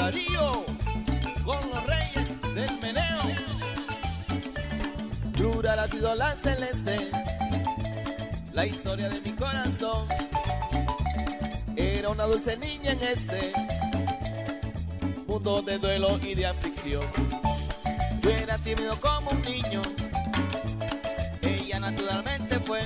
Darío con los reyes del meneo. Dura ha sido la celeste, la historia de mi corazón. Era una dulce niña en este mundo de duelo y de aflicción. Yo era tímido como un niño, ella naturalmente fue.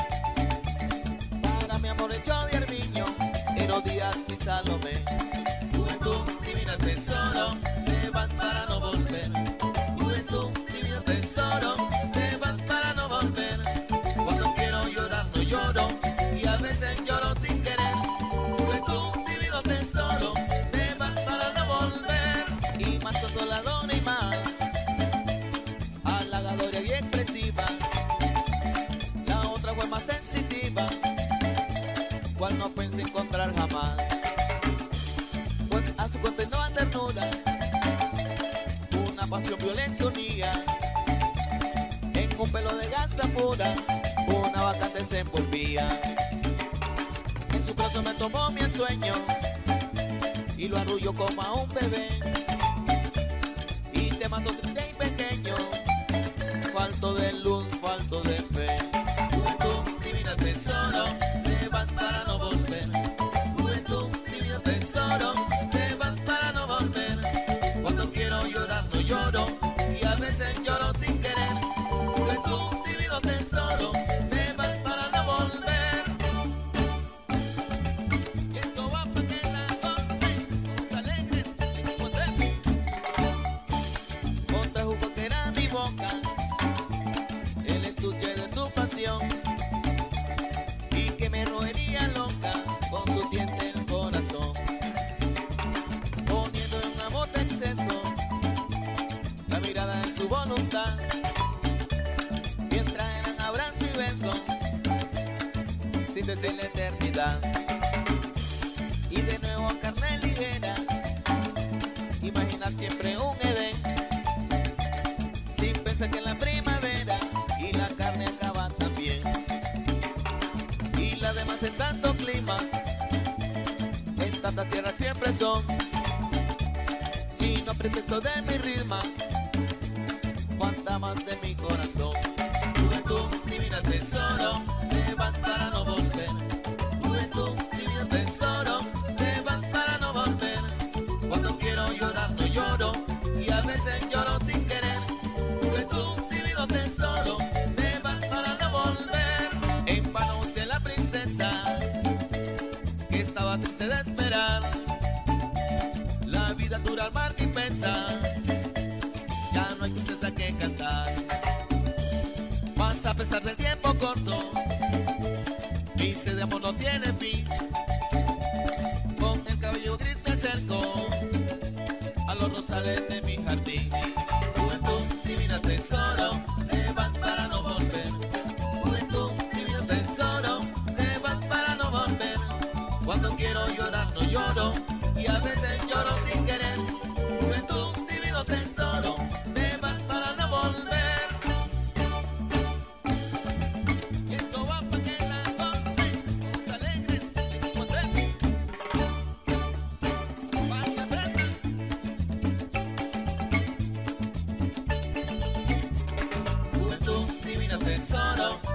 Para mi amor hecho de armiño, Herodías mi Salomé. Juventud, divino tesoro, te vas para no volver. Juventud, divino tesoro, te vas para no volver. Cuando quiero llorar no lloro, y a veces lloro sin querer. Juventud, divino tesoro, te vas para no volver. Y más consoladora y más halagadora y expresiva, la otra fue más sensitiva, cual no pensé encontrar jamás. Pues a su continua ternura una pasión violenta unía. En un pelo de gasa pura una vacante se envolvía. En su brazo me tomó mi ensueño y lo arrulló como a un bebé. Y te mandó triste y pequeño, falto de luz, falto de fe. Juventud, divino tesoro, te vas para no volver. Juventud, divino tesoro, te vas para no volver. Cuando quiero llorar no lloro, y a veces lloro sin querer. Juventud, divino tesoro, te vas para no volver. Y esto va para que la gocen, los alegres de mi poder. Con te jugo que era mi boca, el estuche de su pasión, y que me roería loca con su diente el corazón, poniendo en un amor de exceso la mirada en su voluntad, mientras eran abrazo y beso sin decir la eternidad. Y de nuevo a carne ligera imaginar siempre un Edén, sin pensar que en la primavera y la carne acaba también, y las demás en tantos climas, en tanta tierra siempre son. Si no pretexto de mis rimas, fantasmas de mi corazón. Juventud, divino tesoro, te vas para no volver. Juventud, divino tesoro, te vas para no volver. Cuando quiero llorar no lloro, y a veces lloro sin querer. Juventud, divino tesoro, te vas para no volver. En vano busqué la princesa que estaba triste de esperar. La vida dura al mar y pesa, ya no hay princesa que cantar. Mas a pesar del tiempo corto, mi sed de amor no tiene fin. Con el cabello gris me acerco a los rosales de mi jardín. Juventud, divino tesoro, te vas para no volver. Juventud, divino tesoro, te vas para no volver. Cuando quiero llorar no lloro, y a veces lloro sin querer. Juventud, divino tesoro, te vas para no volver. Y esto va para que la gocen, los alegres de mi poder. Para que aprendan. Juventud, divino tesoro,